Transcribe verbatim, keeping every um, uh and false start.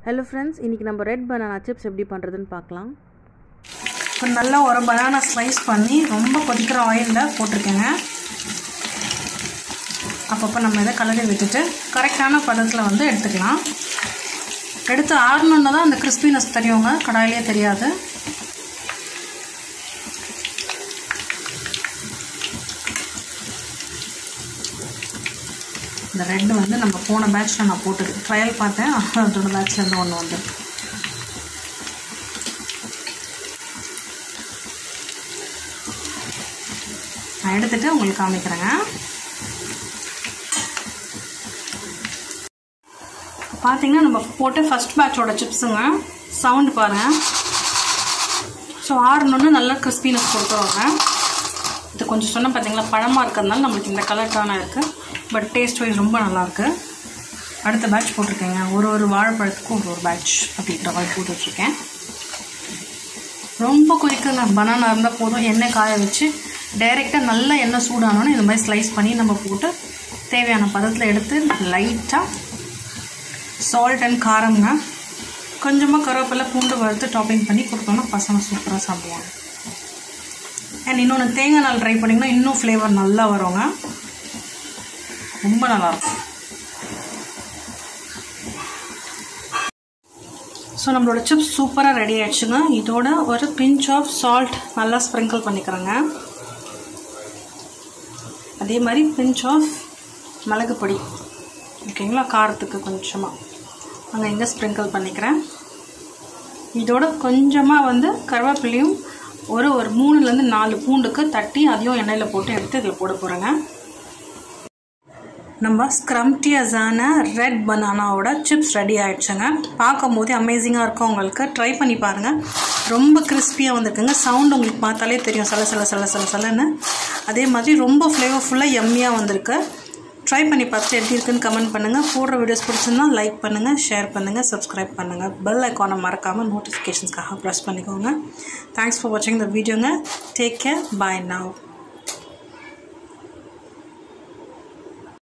Hello friends, இன்னைக்கு நம்ம red banana chips எப்படி பண்றதுன்னு பார்க்கலாம். இப்போ நல்லா ஒரு banana slice பண்ணி ரொம்ப கொதிக்கிற ஆயில்ல போட்டுருக்கேங்க. அப்பப்போ நம்ம இதை கலரி விட்டுட்டு கரெக்டான பதத்தில் வந்து எடுத்துக்கலாம். எடுத்து ஆறணுன்னா தான் அந்த கிறிஸ்பினஸ் தெரியுங்க, கடாயிலே தெரியாது. இந்த ரெட் வந்து நம்ம போன பேட்ச்சில் நான் போட்டது ட்ரையல் பார்த்தேன், அதோட பேட்ச்லேருந்து ஒன்று வந்து நான் எடுத்துகிட்டு உங்களுக்கு காமிக்கிறேங்க. பார்த்தீங்கன்னா நம்ம போட்டு ஃபஸ்ட் பேட்சோட சிப்ஸுங்க சவுண்டு பாருங்கள். ஸோ ஆறணுன்னு நல்லா கிறிஸ்பினஸ் கொடுத்துருவாங்க. இது கொஞ்சம் சொன்ன பார்த்தீங்களா பழமாக இருக்கிறதுனால நம்மளுக்கு இந்த கலர் தானே இருக்குது, பட் டேஸ்ட் வைஸ் ரொம்ப நல்லாயிருக்கு. அடுத்த பேட்ச் போட்டிருக்கேங்க, ஒரு ஒரு வாழைப்பழத்துக்கும் ஒரு ஒரு பேட்ச் அப்படின்ற மாதிரி போட்டு வச்சுருக்கேன். ரொம்ப கொதிக்குங்க, பனானா இருந்தால் போதும். எண்ணெய் காய வச்சு டைரெக்டாக நல்லா எண்ணெய் சூடானோன்னு இந்த மாதிரி ஸ்லைஸ் பண்ணி நம்ம போட்டு தேவையான பதத்தில் எடுத்து லைட்டாக சால்ட் அண்ட் காரம்ங்க, கொஞ்சமாக கருவேப்பிலை பூண்டு வறுத்து டாப்பிங் பண்ணி கொடுத்தோம்னா பசங்க சூப்பராக சாப்பிடுவாங்க. அண்ட் இன்னொன்று தேங்காய் நாள் ட்ரை பண்ணிங்கன்னா இன்னும் ஃப்ளேவர் நல்லா வருங்க, ரொம்ப நல்லாயிருக்கும். ஸோ நம்மளோட சிப்ஸ் சூப்பராக ரெடி ஆகிடுச்சுங்க. இதோட ஒரு பிஞ்ச் ஆஃப் சால்ட் நல்லா ஸ்ப்ரிங்கிள் பண்ணிக்கிறேங்க. அதே மாதிரி பிஞ்ச் ஆஃப் மிளகு பொடி, ஓகேங்களா, காரத்துக்கு கொஞ்சமாக அங்கே இங்கே ஸ்ப்ரிங்கிள் பண்ணிக்கிறேன். இதோட கொஞ்சமாக வந்து கருவேப்பிலையும் ஒரு ஒரு மூணுலேருந்து நாலு பூண்டுக்கு தட்டி அதையும் எண்ணெயில் போட்டு எடுத்து இதில் போட போகிறேங்க. நம்ம ஸ்க்ரம்டியஸான ரெட் பனானாவோட சிப்ஸ் ரெடி ஆகிடுச்சுங்க. பார்க்கும் போதே அமேசிங்காக இருக்கும், உங்களுக்கு ட்ரை பண்ணி பாருங்கள். ரொம்ப கிறிஸ்பியாக வந்துருக்குங்க, சவுண்ட் உங்களுக்கு பார்த்தாலே தெரியும், சல சல சல சல சலன்னு. அதே மாதிரி ரொம்ப ஃப்ளேவர்ஃபுல்லாக எம்மியாக வந்திருக்கு. ட்ரை பண்ணி பார்த்துட்டு எப்படி இருக்குன்னு கமெண்ட் பண்ணுங்கள். போடுற வீடியோஸ் பிடிச்சிருந்தா லைக் பண்ணுங்கள், ஷேர் பண்ணுங்கள், சப்ஸ்கிரைப் பண்ணுங்கள். பெல் ஐக்கானை மறக்காமல் நோட்டிஃபிகேஷன்ஸ்க்காக ப்ரெஸ் பண்ணிக்கோங்க. தேங்க்ஸ் ஃபார் வாட்சிங் த வீடியோங்க. Take care, bye now.